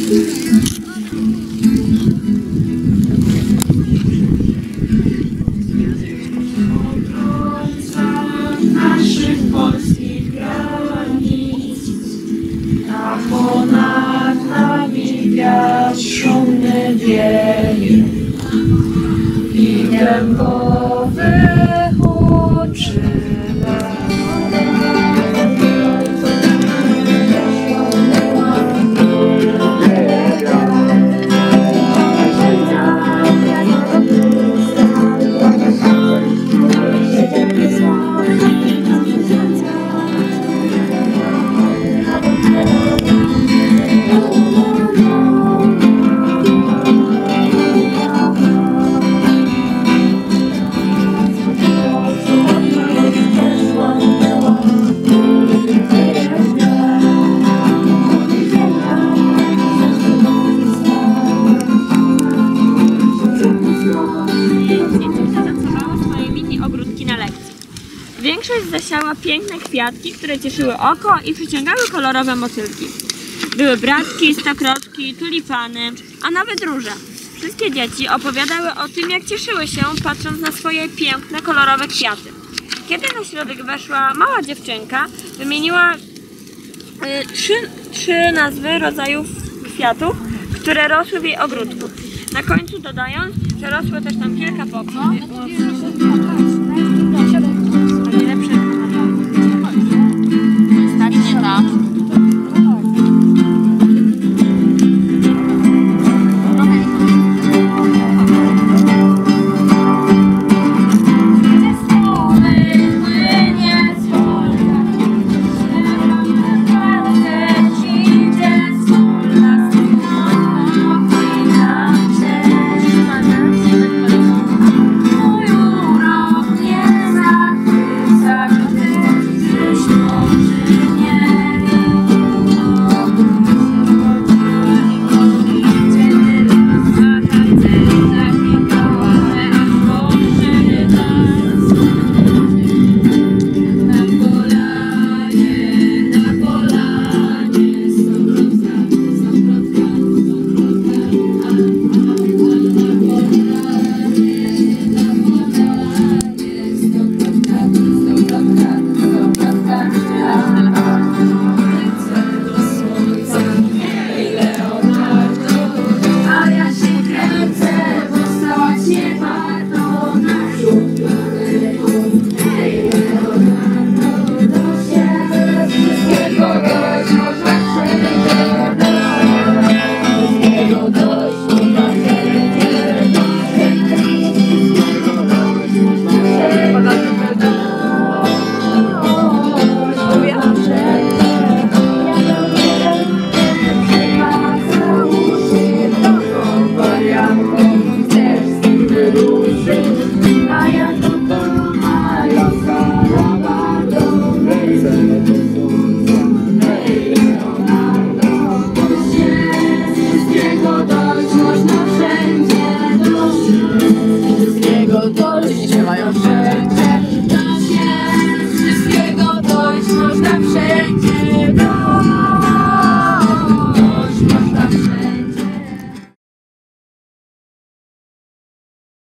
Naszych polskich granic, a ponad nami wiatr szumny wieje i dębowy uczyna. Większość zasiała piękne kwiatki, które cieszyły oko i przyciągały kolorowe motylki. Były bratki, stokroczki, tulipany, a nawet róże. Wszystkie dzieci opowiadały o tym, jak cieszyły się, patrząc na swoje piękne, kolorowe kwiaty. Kiedy na środek weszła mała dziewczynka, wymieniła trzy nazwy rodzajów kwiatów, które rosły w jej ogródku. Na końcu dodając, że rosły też tam kilka pokrzywów. Ostatnie tam.